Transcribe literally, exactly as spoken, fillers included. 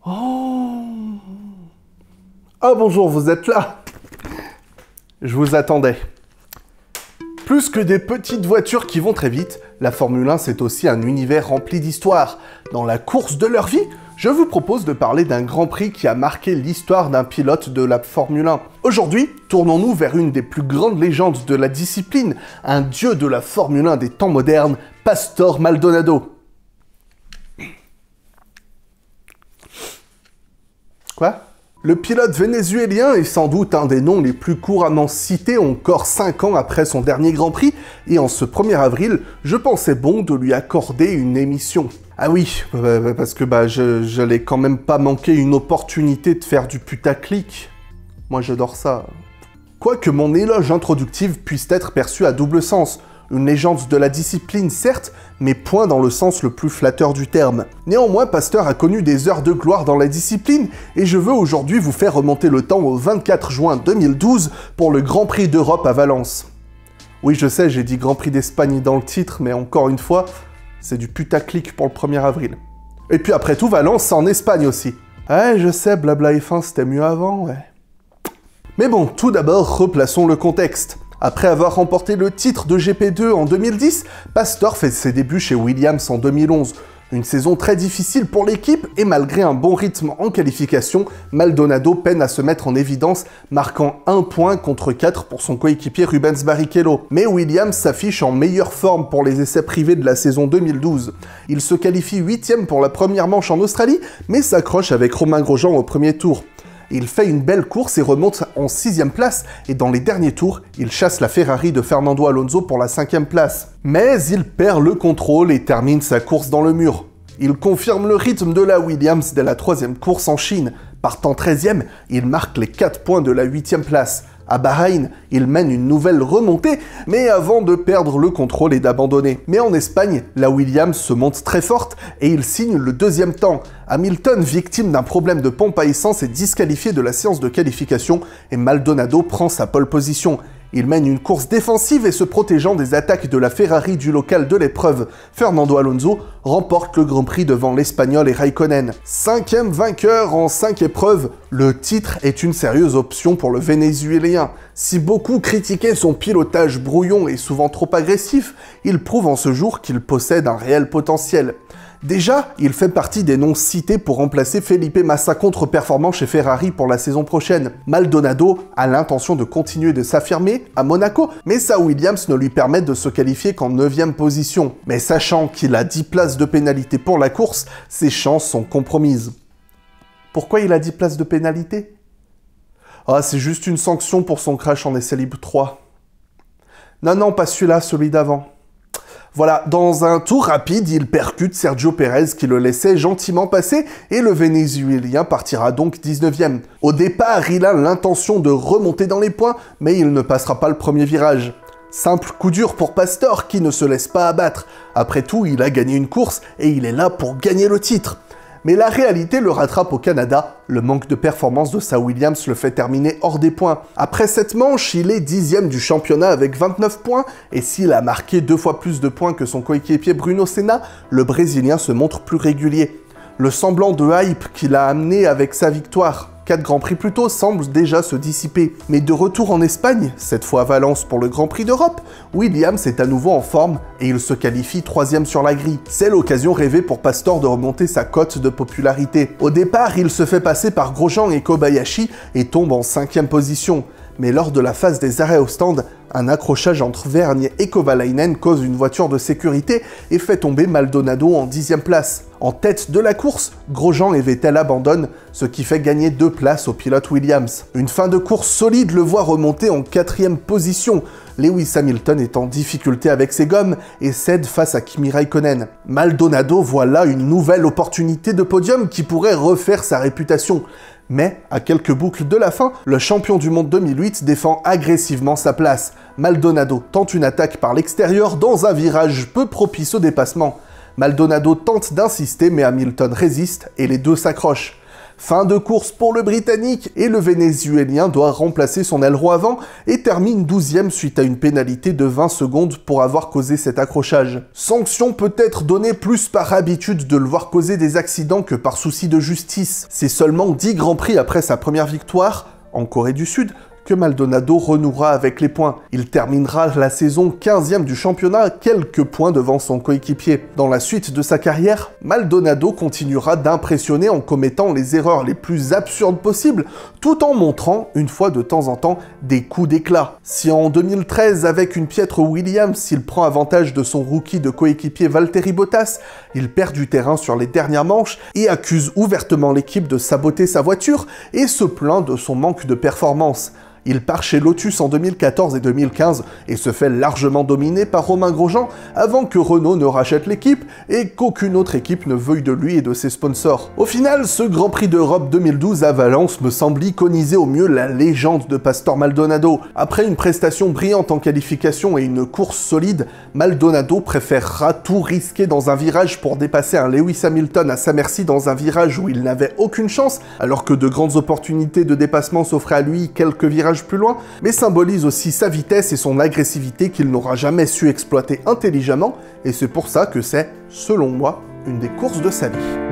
Oh. Ah bonjour, vous êtes là? Je vous attendais. Plus que des petites voitures qui vont très vite, la Formule un c'est aussi un univers rempli d'histoires. Dans la course de leur vie, je vous propose de parler d'un Grand Prix qui a marqué l'histoire d'un pilote de la Formule un. Aujourd'hui, tournons-nous vers une des plus grandes légendes de la discipline, un dieu de la Formule un des temps modernes, Pastor Maldonado. Quoi? Le pilote vénézuélien est sans doute un des noms les plus couramment cités encore cinq ans après son dernier Grand Prix, et en ce premier avril, je pensais bon de lui accorder une émission. Ah oui, parce que bah je j'allais quand même pas manquer une opportunité de faire du putaclic. Moi j'adore ça. Quoique mon éloge introductive puisse être perçu à double sens. Une légende de la discipline, certes, mais point dans le sens le plus flatteur du terme. Néanmoins, Pastor a connu des heures de gloire dans la discipline, et je veux aujourd'hui vous faire remonter le temps au vingt-quatre juin deux mille douze pour le Grand Prix d'Europe à Valence. Oui, je sais, j'ai dit Grand Prix d'Espagne dans le titre, mais encore une fois, c'est du putaclic pour le premier avril. Et puis après tout, Valence, c'est en Espagne aussi. Ouais, je sais, blabla F un, c'était mieux avant, ouais. Mais bon, tout d'abord, replaçons le contexte. Après avoir remporté le titre de G P deux en deux mille dix, Pastor fait ses débuts chez Williams en deux mille onze. Une saison très difficile pour l'équipe et malgré un bon rythme en qualification, Maldonado peine à se mettre en évidence, marquant un point contre quatre pour son coéquipier Rubens Barrichello. Mais Williams s'affiche en meilleure forme pour les essais privés de la saison deux mille douze. Il se qualifie huitième pour la première manche en Australie, mais s'accroche avec Romain Grosjean au premier tour. Il fait une belle course et remonte en sixième place, et dans les derniers tours, il chasse la Ferrari de Fernando Alonso pour la cinquième place. Mais il perd le contrôle et termine sa course dans le mur. Il confirme le rythme de la Williams dès la troisième course en Chine. Partant treizième, il marque les quatre points de la huitième place. À Bahreïn, il mène une nouvelle remontée, mais avant de perdre le contrôle et d'abandonner. Mais en Espagne, la Williams se monte très forte et il signe le deuxième temps. Hamilton, victime d'un problème de pompe à essence, est disqualifié de la séance de qualification et Maldonado prend sa pole position. Il mène une course défensive et se protégeant des attaques de la Ferrari du local de l'épreuve, Fernando Alonso remporte le Grand Prix devant l'Espagnol et Raikkonen. Cinquième vainqueur en cinq épreuves, le titre est une sérieuse option pour le Vénézuélien. Si beaucoup critiquaient son pilotage brouillon et souvent trop agressif, il prouve en ce jour qu'il possède un réel potentiel. Déjà, il fait partie des noms cités pour remplacer Felipe Massa contre-performant chez Ferrari pour la saison prochaine. Maldonado a l'intention de continuer de s'affirmer à Monaco, mais sa Williams ne lui permet de se qualifier qu'en neuvième position. Mais sachant qu'il a dix places de pénalité pour la course, ses chances sont compromises. Pourquoi il a dix places de pénalité? Ah, c'est juste une sanction pour son crash en essai libre trois. Non, non, pas celui-là, celui d'avant. Voilà, dans un tour rapide, il percute Sergio Pérez qui le laissait gentiment passer et le Vénézuélien partira donc dix-neuvième. Au départ, il a l'intention de remonter dans les points, mais il ne passera pas le premier virage. Simple coup dur pour Pastor qui ne se laisse pas abattre. Après tout, il a gagné une course et il est là pour gagner le titre. Mais la réalité le rattrape au Canada, le manque de performance de sa Williams le fait terminer hors des points. Après cette manche, il est dixième du championnat avec vingt-neuf points, et s'il a marqué deux fois plus de points que son coéquipier Bruno Senna, le Brésilien se montre plus régulier. Le semblant de hype qu'il a amené avec sa victoire quatre Grands Prix plus tôt semble déjà se dissiper. Mais de retour en Espagne, cette fois à Valence pour le Grand Prix d'Europe, Williams est à nouveau en forme et il se qualifie troisième sur la grille. C'est l'occasion rêvée pour Pastor de remonter sa cote de popularité. Au départ, il se fait passer par Grosjean et Kobayashi et tombe en cinquième position. Mais lors de la phase des arrêts au stand, un accrochage entre Vergne et Kovalainen cause une voiture de sécurité et fait tomber Maldonado en dixième place. En tête de la course, Grosjean et Vettel abandonnent, ce qui fait gagner deux places au pilote Williams. Une fin de course solide le voit remonter en quatrième position, Lewis Hamilton est en difficulté avec ses gommes et cède face à Kimi Raikkonen. Maldonado voit là une nouvelle opportunité de podium qui pourrait refaire sa réputation. Mais, à quelques boucles de la fin, le champion du monde deux mille huit défend agressivement sa place. Maldonado tente une attaque par l'extérieur dans un virage peu propice au dépassement. Maldonado tente d'insister mais Hamilton résiste et les deux s'accrochent. Fin de course pour le Britannique et le Vénézuélien doit remplacer son aileron avant et termine douzième suite à une pénalité de vingt secondes pour avoir causé cet accrochage. Sanction peut-être donnée plus par habitude de le voir causer des accidents que par souci de justice. C'est seulement dix Grands Prix après sa première victoire, en Corée du Sud, que Maldonado renouera avec les points. Il terminera la saison quinzième du championnat, quelques points devant son coéquipier. Dans la suite de sa carrière, Maldonado continuera d'impressionner en commettant les erreurs les plus absurdes possibles, tout en montrant, une fois de temps en temps, des coups d'éclat. Si en deux mille treize, avec une piètre Williams, il prend avantage de son rookie de coéquipier Valtteri Bottas, il perd du terrain sur les dernières manches et accuse ouvertement l'équipe de saboter sa voiture et se plaint de son manque de performance. Il part chez Lotus en deux mille quatorze et deux mille quinze et se fait largement dominer par Romain Grosjean avant que Renault ne rachète l'équipe et qu'aucune autre équipe ne veuille de lui et de ses sponsors. Au final, ce Grand Prix d'Europe deux mille douze à Valence me semble iconiser au mieux la légende de Pastor Maldonado. Après une prestation brillante en qualification et une course solide, Maldonado préférera tout risquer dans un virage pour dépasser un Lewis Hamilton à sa merci dans un virage où il n'avait aucune chance, alors que de grandes opportunités de dépassement s'offraient à lui quelques virages plus loin, mais symbolise aussi sa vitesse et son agressivité qu'il n'aura jamais su exploiter intelligemment, et c'est pour ça que c'est, selon moi, une des courses de sa vie.